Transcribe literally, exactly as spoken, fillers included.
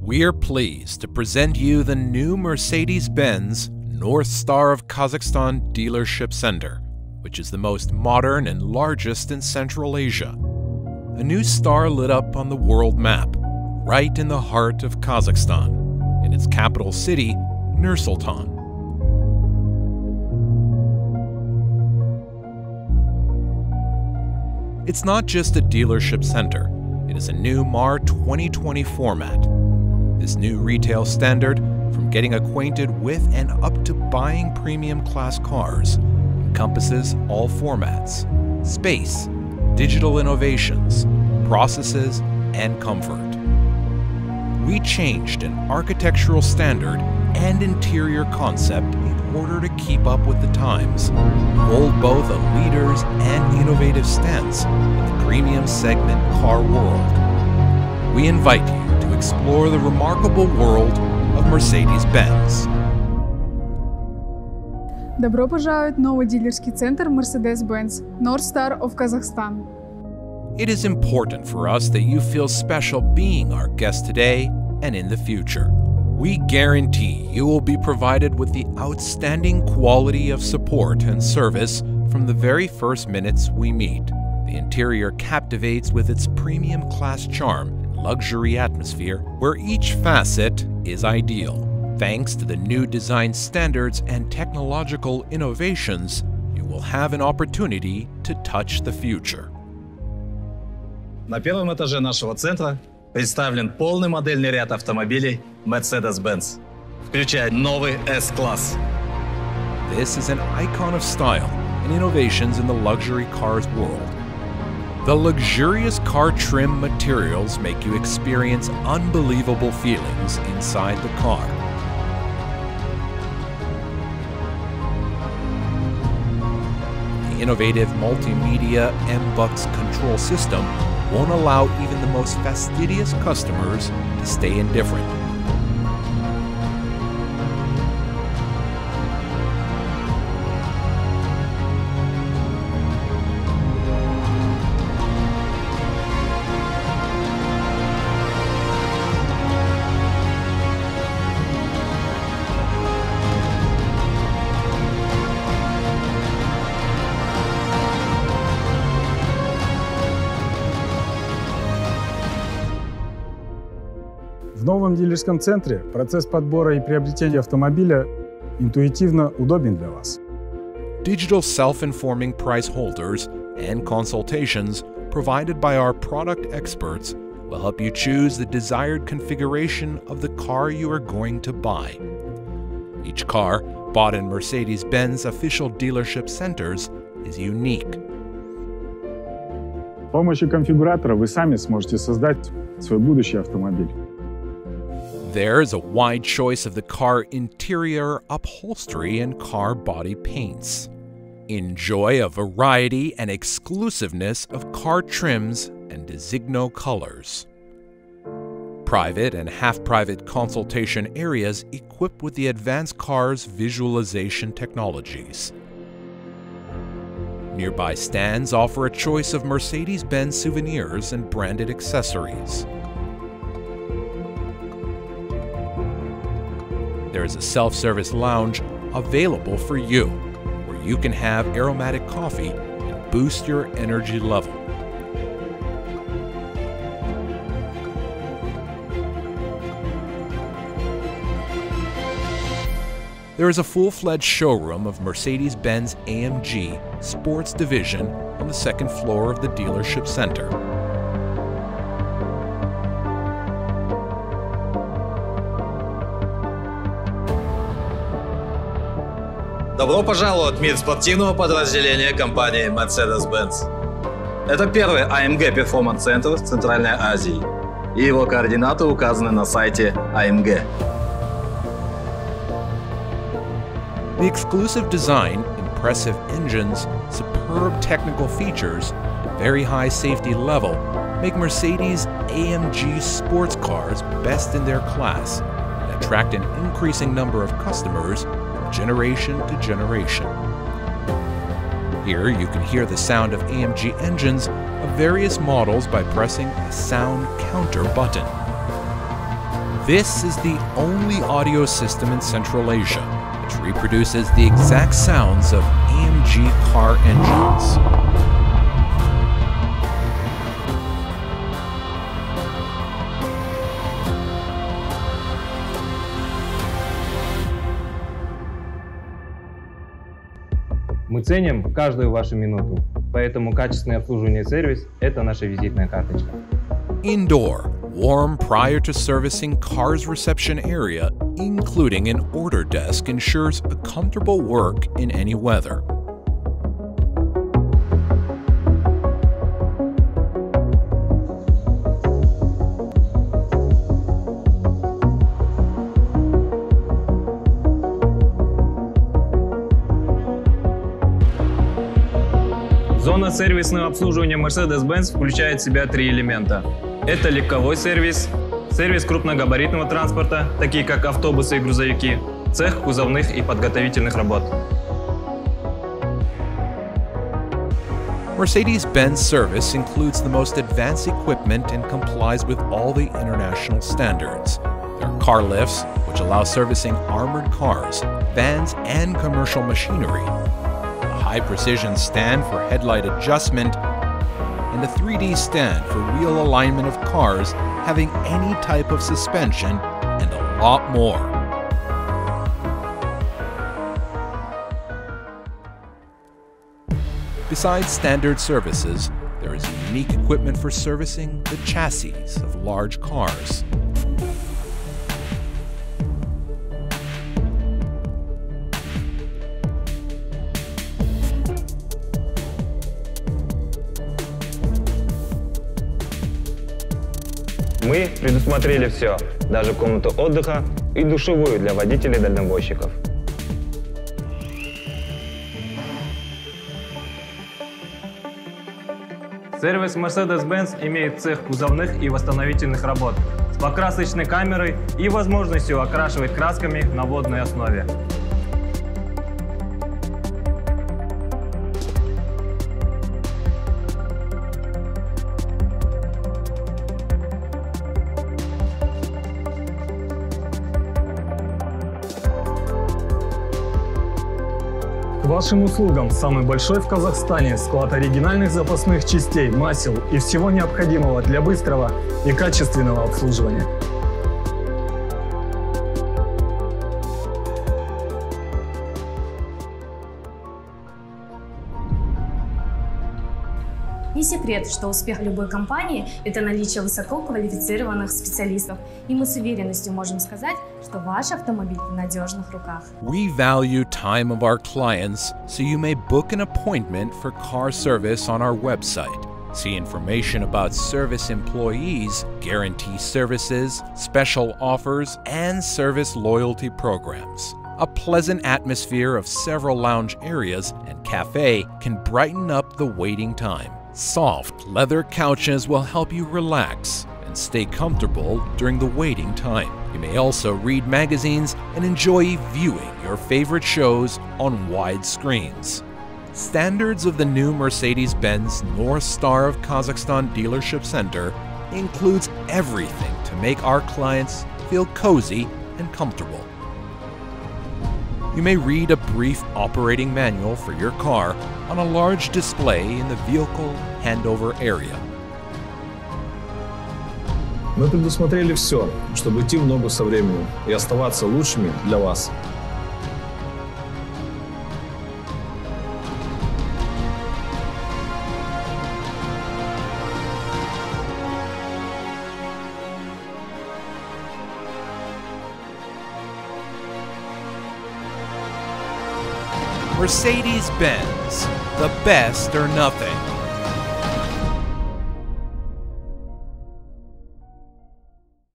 We're pleased to present you the new Mercedes-Benz North Star of Kazakhstan Dealership Center, which is the most modern and largest in Central Asia. A new star lit up on the world map, right in the heart of Kazakhstan, in its capital city, Nur-Sultan. It's not just a dealership center, it is a new M A R twenty twenty format. This new retail standard, from getting acquainted with and up to buying premium class cars, encompasses all formats, space, digital innovations, processes, and comfort. We changed an architectural standard and interior concept in order to keep up with the times, hold both a leader's and innovative stance in the premium segment car world. We invite you to explore the remarkable world of Mercedes-Benz. Добро пожаловать в новый дилерский центр Mercedes-Benz North Star of Kazakhstan. It is important for us that you feel special being our guest today and in the future. We guarantee you will be provided with the outstanding quality of support and service from the very first minutes we meet. The interior captivates with its premium class charm and luxury atmosphere, where each facet is ideal. Thanks to the new design standards and technological innovations, you will have an opportunity to touch the future. На первом этаже нашего центра представлен полный модельный ряд автомобилей Mercedes-Benz, включая новый S-класс. This is an icon of style and innovations in the luxury cars world. The luxurious car trim materials make you experience unbelievable feelings inside the car. The innovative multimedia M-Bux control system won't allow even the most fastidious customers to stay indifferent. В новом дилерском центре процесс подбора и приобретения автомобиля интуитивно удобен для вас. Digital self-informing price holders and consultations provided by our product experts will help you choose the desired configuration of the car you are going to buy. Each car bought in Mercedes-Benz official dealership centers is unique. С помощью конфигуратора вы сами сможете создать свой будущий автомобиль. There's a wide choice of the car interior, upholstery, and car body paints. Enjoy a variety and exclusiveness of car trims and Designo colors. Private and half-private consultation areas equipped with the advanced car's visualization technologies. Nearby stands offer a choice of Mercedes-Benz souvenirs and branded accessories. There is a self-service lounge available for you, where you can have aromatic coffee and boost your energy level. There is a full-fledged showroom of Mercedes-Benz A M G Sports Division on the second floor of the dealership center. Добро пожаловать в мир спортивного подразделения компании Mercedes-Benz. Это первый А Эм Джи Performance Center в Центральной Азии, и его координаты указаны на сайте А Эм Джи. The exclusive design, impressive engines, superb technical features, and very high safety level make Mercedes A M G sports cars best in their class and attract an increasing number of customers from generation to generation. Here you can hear the sound of A M G engines of various models by pressing a sound counter button. This is the only audio system in Central Asia which reproduces the exact sounds of A M G car engines. Мы ценим каждую вашу минуту, поэтому качественное обслуживание и сервис – это наша визитная карточка. Indoor, warm prior to servicing car's reception area, including an order desk, ensures a comfortable work in any weather. Зона сервисного обслуживания Mercedes-Benz включает в себя три элемента. Это легковой сервис, сервис крупногабаритного транспорта, такие как автобусы и грузовики, цех кузовных и подготовительных работ. Mercedes-Benz service includes the most advanced equipment and complies with all the international standards. There are car lifts, which allow servicing armored cars, vans, and commercial machinery. High-precision stand for headlight adjustment, and a three D stand for wheel alignment of cars having any type of suspension, and a lot more. Besides standard services, there is unique equipment for servicing the chassis of large cars. Мы предусмотрели все, даже комнату отдыха и душевую для водителей-дальнобойщиков. Сервис Mercedes-Benz имеет цех кузовных и восстановительных работ с покрасочной камерой и возможностью окрашивать красками на водной основе. К вашим услугам самый большой в Казахстане склад оригинальных запасных частей, масел и всего необходимого для быстрого и качественного обслуживания. Не секрет, что успех любой компании – это наличие высококвалифицированных специалистов. И мы с уверенностью можем сказать, что ваш автомобиль в надежных руках. We value time of our clients, so you may book an appointment for car service on our website. See information about service employees, guarantee services, special offers, and service loyalty programs. A pleasant atmosphere of several lounge areas and cafe can brighten up the waiting time. Soft leather couches will help you relax and stay comfortable during the waiting time. You may also read magazines and enjoy viewing your favorite shows on wide screens. Standards of the new Mercedes-Benz North Star of Kazakhstan Dealership Center includes everything to make our clients feel cozy and comfortable. You may read a brief operating manual for your car on a large display in the vehicle handover area. Мы предусмотрели все, чтобы идти в ногу со временем и оставаться лучшими для вас. Mercedes-Benz, the best or nothing.